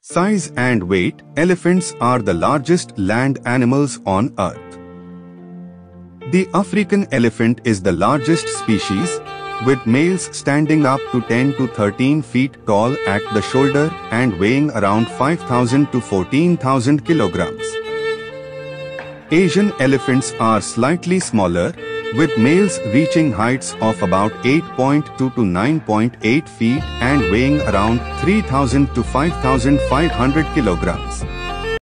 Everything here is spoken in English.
Size and weight, elephants are the largest land animals on Earth. The African elephant is the largest species, with males standing up to 10 to 13 feet tall at the shoulder and weighing around 5,000 to 14,000 kilograms. Asian elephants are slightly smaller, with males reaching heights of about 8.2 to 9.8 feet and weighing around 3,000 to 5,500 kilograms.